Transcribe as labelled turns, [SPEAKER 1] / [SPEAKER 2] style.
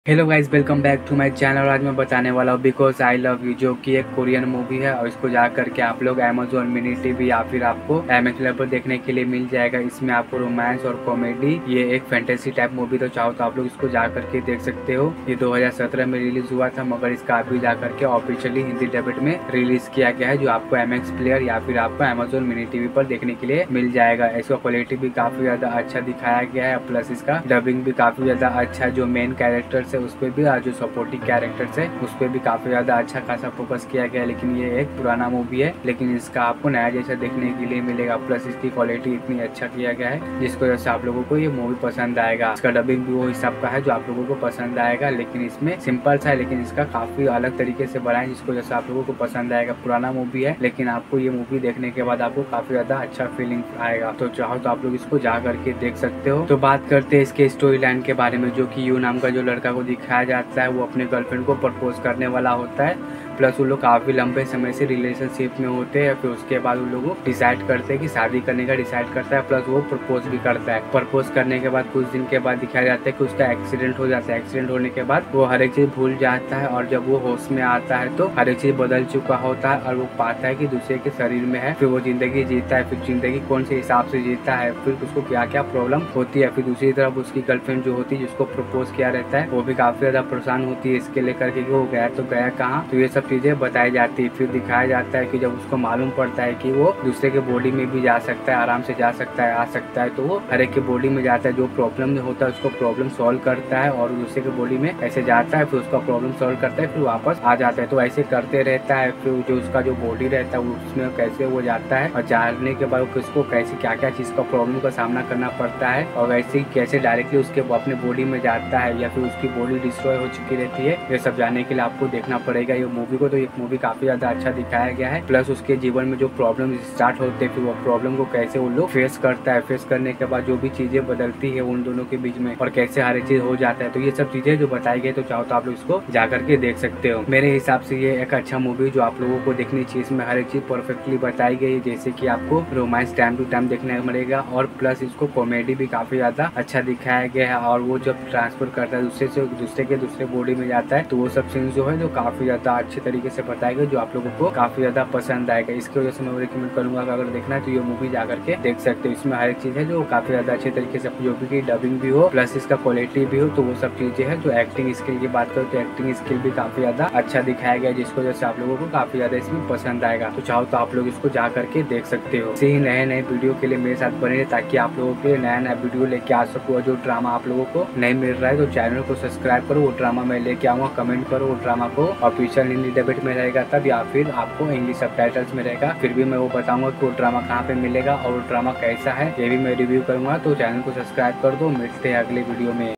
[SPEAKER 1] Hello guys, welcome back to my channel. और आज मैं बताने वाला हूँ बिकॉज आई लव यू, जो कि एक कोरियन मूवी है और इसको जा करके आप लोग अमेजोन मिनी टीवी या फिर आपको एमएक्स पर देखने के लिए मिल जाएगा। इसमें आपको रोमांस और कॉमेडी, ये एक फैंटेसी टाइप मूवी, तो चाहो तो आप लोग इसको जा करके देख सकते हो। ये 2017 में रिलीज हुआ था, मगर इसका अभी जा करके ऑफिशियली हिंदी डबिट में रिलीज किया गया है, जो आपको एमएक्स प्लेयर या फिर आपको अमेजोन मिनी टीवी पर देखने के लिए मिल जाएगा। इसका क्वालिटी भी काफी ज्यादा अच्छा दिखाया गया है, प्लस इसका डबिंग भी काफी ज्यादा अच्छा है। जो मेन कैरेक्टर है उस पर भी और जो सपोर्टिंग कैरेक्टर्स है उस पर भी काफी ज्यादा अच्छा खासा फोकस किया गया है। लेकिन ये एक पुराना मूवी है, लेकिन इसका आपको नया जैसा देखने के लिए मिलेगा। प्लस इसकी क्वालिटी इतनी अच्छा किया गया है जिसकी वजह से आप लोगों को ये मूवी पसंद आएगा। इसका डबिंग भी वो हिसाब का है जो आप लोगों को पसंद आएगा, लेकिन इसमें सिंपल सा है, लेकिन इसका काफी अलग तरीके से बनाया जिसको वजह से आप लोगों को पसंद आएगा। पुराना मूवी है, लेकिन आपको ये मूवी देखने के बाद आपको काफी ज्यादा अच्छा फीलिंग आएगा। तो चाहो तो आप लोग इसको जा करके देख सकते हो। तो बात करते हैं इसके स्टोरी लाइन के बारे में, जो कि यू नाम का जो लड़का को दिखाया जाता है वो अपने गर्लफ्रेंड को प्रपोज करने वाला होता है। प्लस वो लोग काफी लंबे समय से रिलेशनशिप में होते हैं। फिर उसके बाद वो लोग डिसाइड करते हैं कि शादी करने का डिसाइड करता है, प्लस वो प्रपोज भी करता है। प्रपोज करने के बाद कुछ दिन के बाद दिखाया जाता है कि उसका एक्सीडेंट हो जाता है। एक्सीडेंट होने के बाद वो हर एक चीज भूल जाता है और जब वो होश में आता है तो हर एक चीज बदल चुका होता है और वो पाता है कि दूसरे के शरीर में है। फिर वो जिंदगी जीता है। फिर जिंदगी कौन से हिसाब से जीता है, फिर उसको क्या क्या प्रॉब्लम होती है। फिर दूसरी तरफ उसकी गर्लफ्रेंड जो होती है जिसको प्रपोज किया रहता है वो भी काफी ज्यादा परेशान होती है इसके लेकर के वो गया तो गया कहाँ। तो ये सब चीजें बताई जाती है। फिर दिखाया जाता है कि जब उसको मालूम पड़ता है कि वो दूसरे के बॉडी में भी जा सकता है, आराम से जा सकता है, आ सकता है, तो वो हर एक के बॉडी में जाता है। जो प्रॉब्लम होता है उसको प्रॉब्लम सॉल्व करता है और दूसरे के बॉडी में ऐसे जाता है, फिर उसका प्रॉब्लम सॉल्व करता है, फिर वापस आ जाता है। तो ऐसे करते रहता है। फिर जो उसका जो बॉडी रहता है उसमें कैसे वो जाता है और जाने के बाद उसको कैसे क्या क्या चीज का प्रॉब्लम का सामना करना पड़ता है और वैसे ही कैसे डायरेक्टली उसके अपने बॉडी में जाता है या फिर उसकी बॉडी डिस्ट्रॉय हो चुकी रहती है। ये सब जानने के लिए आपको देखना पड़ेगा ये मूवी को। तो ये मूवी काफी ज्यादा अच्छा दिखाया गया है। प्लस उसके जीवन में जो प्रॉब्लम स्टार्ट होते हैं फिर वो प्रॉब्लम को कैसे वो लोग फेस करता है, फेस करने के बाद जो भी चीजें बदलती है उन दोनों के बीच में और कैसे हर एक चीज हो जाता है। तो ये सब चीजें जो बताई गई, तो चाहो तो आप लोग इसको जाकर के देख सकते हो। मेरे हिसाब से ये एक अच्छा मूवी जो आप लोगों को देखनी चाहिए। इसमें हर एक चीज परफेक्टली बताई गई है, जैसे कि आपको रोमांस टाइम टू टाइम देखने को मिलेगा और प्लस इसको कॉमेडी भी काफी ज्यादा अच्छा दिखाया गया है। और वो जब ट्रांसफर करता है दूसरे से दूसरे बॉडी में जाता है तो वो सब सीन जो है जो काफी ज्यादा अच्छे तरीके से बताया गया, जो आप लोगों को काफी ज्यादा पसंद आएगा। इसकी वजह से मैं रिकमेंड करूंगा कि अगर देखना है तो ये मूवी जाकर के देख सकते हो। इसमें हर एक चीज है जो काफी ज्यादा अच्छे तरीके से, जो भी डबिंग भी हो प्लस इसका क्वालिटी भी हो, तो वो सब चीजें है। जो एक्टिंग स्किल की बात करो तो एक्टिंग स्किल भी काफी ज्यादा अच्छा दिखाया गया, जिसकी वजह से आप लोगों को काफी ज्यादा इसमें पसंद आएगा। तो चाहो तो आप लोग इसको जा करके देख सकते हो। ऐसे ही नए नए वीडियो के लिए मेरे साथ बने ताकि आप लोगों के लिए नया नया वीडियो लेके आ सकूँ। जो ड्रामा आप लोगों को नहीं मिल रहा है तो चैनल को सब्सक्राइब करो, वो ड्रामा मैं लेके आऊंगा। कमेंट करो वो ड्रामा को ऑफिशियल हिंदी डबिट में रहेगा तब, या फिर आपको इंग्लिश सबटाइटल्स में रहेगा। फिर भी मैं वो बताऊंगा कि वो ड्रामा कहाँ पे मिलेगा और वो ड्रामा कैसा है, ये भी मैं रिव्यू करूंगा। तो चैनल को सब्सक्राइब कर दो। मिलते हैं अगले वीडियो में।